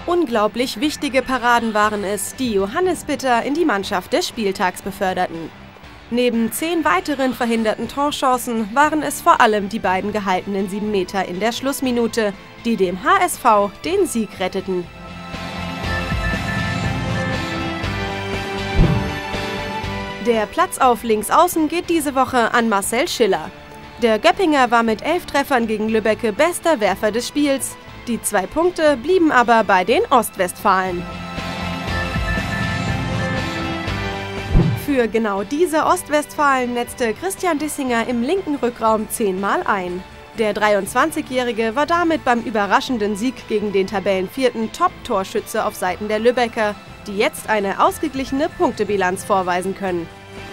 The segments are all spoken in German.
Unglaublich wichtige Paraden waren es, die Johannes Bitter in die Mannschaft des Spieltags beförderten. Neben 10 weiteren verhinderten Torchancen waren es vor allem die beiden gehaltenen 7 Meter in der Schlussminute, die dem HSV den Sieg retteten. Der Platz auf Linksaußen geht diese Woche an Marcel Schiller. Der Göppinger war mit 11 Treffern gegen Lübbecke bester Werfer des Spiels. Die 2 Punkte blieben aber bei den Ostwestfalen. Für genau diese Ostwestfalen netzte Christian Dissinger im linken Rückraum 10-mal ein. Der 23-Jährige war damit beim überraschenden Sieg gegen den Tabellenvierten Top-Torschütze auf Seiten der Lübecker, die jetzt eine ausgeglichene Punktebilanz vorweisen können.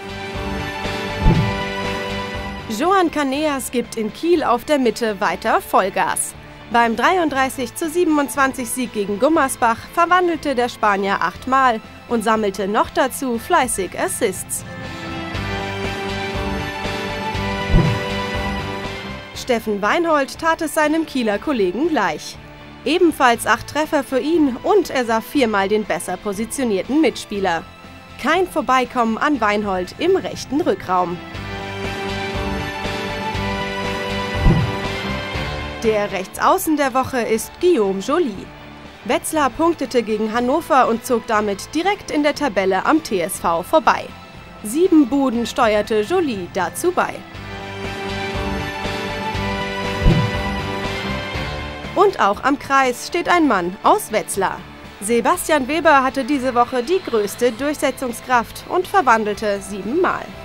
Joan Caneas gibt in Kiel auf der Mitte weiter Vollgas. Beim 33:27 Sieg gegen Gummersbach verwandelte der Spanier 8-mal und sammelte noch dazu fleißig Assists. Steffen Weinhold tat es seinem Kieler Kollegen gleich. Ebenfalls 8 Treffer für ihn und er sah 4-mal den besser positionierten Mitspieler. Kein Vorbeikommen an Weinhold im rechten Rückraum. Der Rechtsaußen der Woche ist Guillaume Joly. Wetzlar punktete gegen Hannover und zog damit direkt in der Tabelle am TSV vorbei. 7 Buden steuerte Joly dazu bei. Und auch am Kreis steht ein Mann aus Wetzlar. Sebastian Weber hatte diese Woche die größte Durchsetzungskraft und verwandelte 7-mal.